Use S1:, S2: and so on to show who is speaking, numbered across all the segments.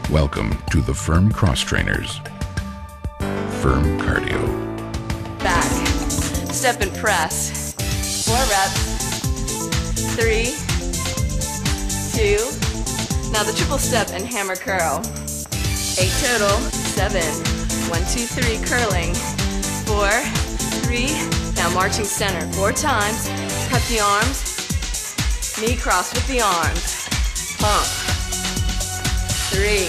S1: Welcome to the Firm Cross Trainers. Firm Cardio.
S2: Back. Step and press. 4 reps. 3, 2. Now the triple step and hammer curl. 8 total. 7. 1, 2, 3. Curling. 4, 3. Now marching center. 4 times. Cut the arms. Knee cross with the arms. Pump. 3,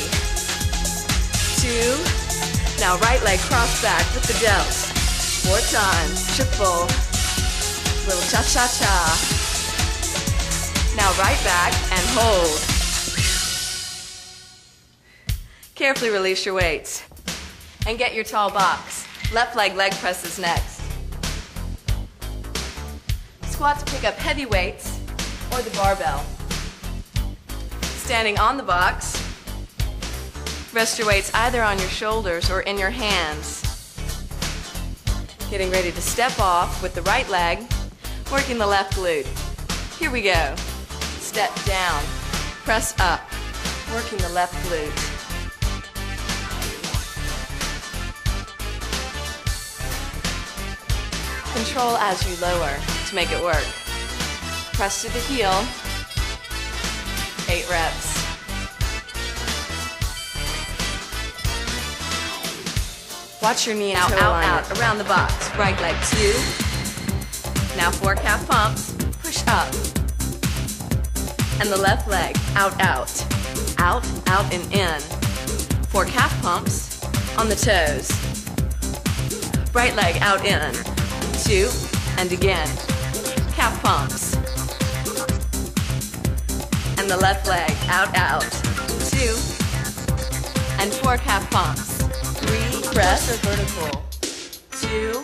S2: 2. Now right leg cross back with the delts. 4 times. Triple. Little cha-cha-cha. Now right back and hold. Carefully release your weights. And get your tall box. Left leg presses next. Squat to pick up heavy weights or the barbell. Standing on the box. Rest your weights either on your shoulders or in your hands. Getting ready to step off with the right leg, working the left glute. Here we go. Step down, press up, working the left glute. Control as you lower to make it work. Press to the heel, 8 reps. Watch your knee and toe out around the box. Right leg 2. Now 4 calf pumps. Push up. And the left leg out, out. Out, out, and in. 4 calf pumps on the toes. Right leg out, in. 2, and again. Calf pumps. And the left leg out, out. 2, and 4 calf pumps. 3, press or vertical. 2.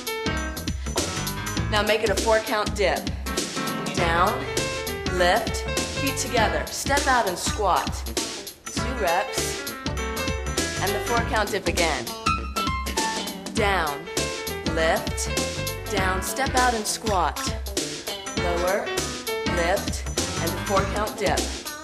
S2: Now make it a 4 count dip. Down, lift, feet together. Step out and squat. 2 reps. And the 4 count dip again. Down, lift, down, step out and squat. Lower, lift, and the 4 count dip.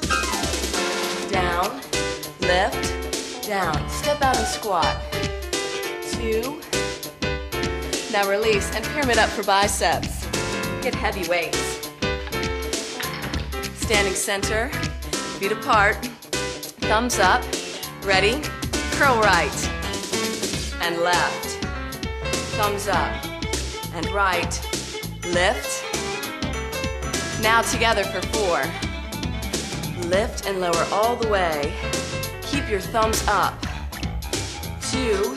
S2: Down, lift, down, step out and squat. 2. Now release and pyramid up for biceps. Get heavy weights. Standing center, feet apart, thumbs up. Ready? Curl right and left. Thumbs up and right. Lift. Now together for 4. Lift and lower all the way. Keep your thumbs up. 2.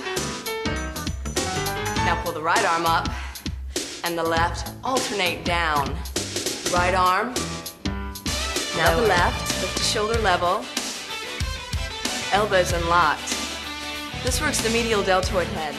S2: Now pull the right arm up and the left. Alternate down. Right arm. Now the left. Lift to shoulder level. Elbows unlocked. This works the medial deltoid head.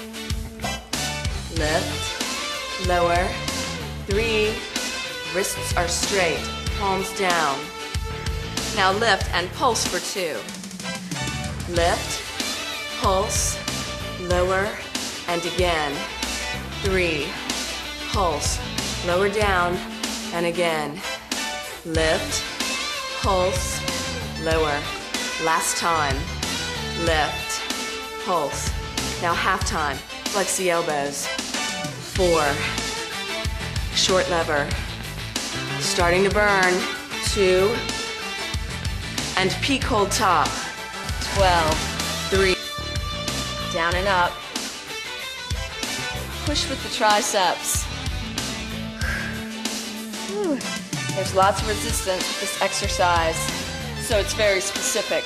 S2: Lift. Lower. 3. Wrists are straight. Palms down. Now lift and pulse for 2. Lift, pulse, lower, and again. 3, pulse, lower down, and again. Lift, pulse, lower. Last time. Lift, pulse. Now half time. Flex the elbows. 4. Short lever. Starting to burn. 2. And peak hold top. 12, 3, down and up. Push with the triceps. Whew. There's lots of resistance with this exercise, so it's very specific.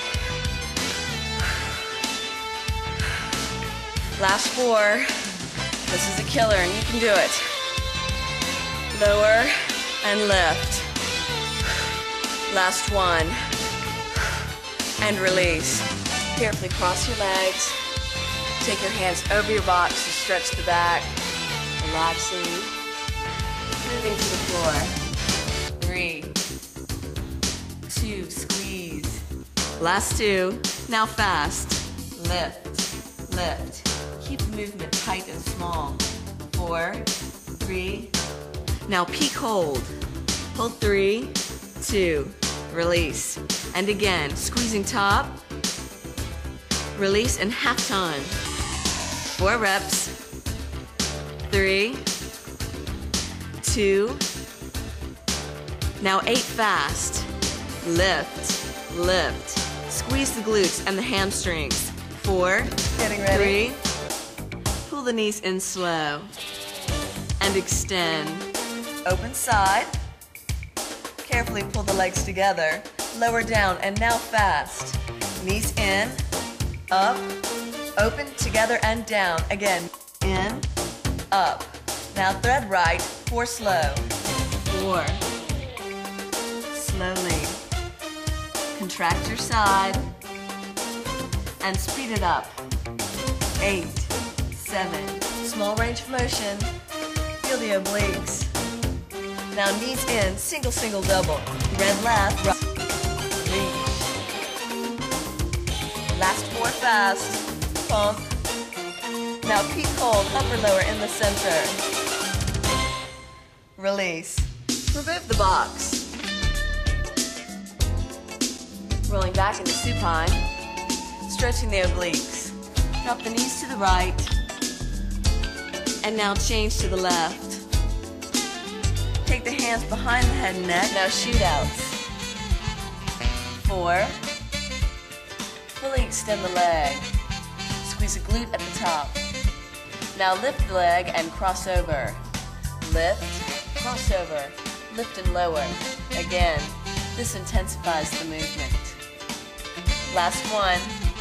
S2: Last 4. This is a killer and you can do it. Lower and lift. Last 1. And release. Carefully cross your legs. Take your hands over your box to stretch the back. Relaxing. Moving to the floor. 3, 2, squeeze. Last 2. Now fast. Lift, lift. Keep the movement tight and small. 4, 3. Now peak hold. Hold 3, 2. Release. And again, squeezing top Release in half time. 4 reps. 3, 2. Now 8 fast. Lift, lift. Squeeze the glutes and the hamstrings. 4,
S3: Getting ready.
S2: 3. Pull the knees in slow. And extend.
S3: Open side. Carefully pull the legs together. Lower down and now fast. Knees in, up, open, together and down. Again, in, up. Now thread right, 4 slow.
S2: 4.
S3: Slowly. Contract your side and speed it up. 8, 7. Small range of motion. Feel the obliques. Now knees in, single, single, double. Red left, right. Reach. Last 4 fast. Pump. Now keep hold, upper lower in the center. Release.
S2: Remove the box. Rolling back into supine.
S3: Stretching the obliques.
S2: Drop the knees to the right. And now change to the left.
S3: Take the hands behind the head and neck. Now shoot outs. 4. Fully extend the leg. Squeeze a glute at the top. Now lift the leg and cross over. Lift, cross over, lift and lower. Again, this intensifies the movement. Last one.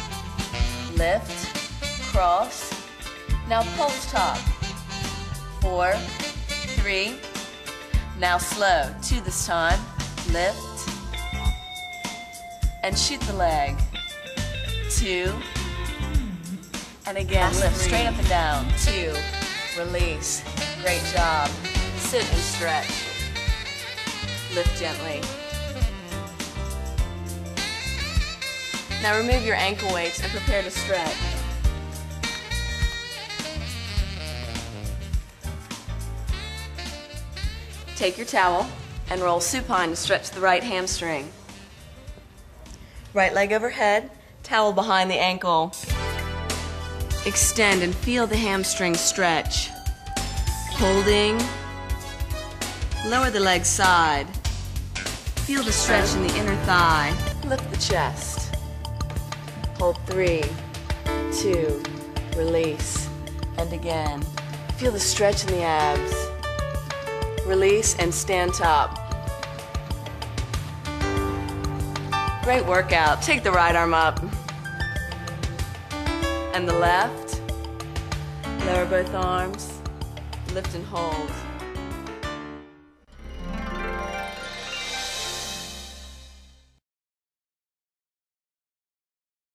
S3: Lift, cross. Now pulse top. 4, 3. Now slow, 2 this time. Lift. And shoot the leg. 2. And again, lift straight up and down. 2. Release. Great job. Sit and stretch. Lift gently.
S2: Now remove your ankle weights and prepare to stretch. Take your towel and roll supine to stretch the right hamstring.
S3: Right leg overhead, towel behind the ankle.
S2: Extend and feel the hamstring stretch. Holding. Lower the leg side. Feel the stretch in the inner thigh.
S3: Lift the chest.
S2: Hold 3, 2, release.
S3: And again.
S2: Feel the stretch in the abs. Release and stand top. Great workout. Take the right arm up. And the left. Lower both arms. Lift and hold.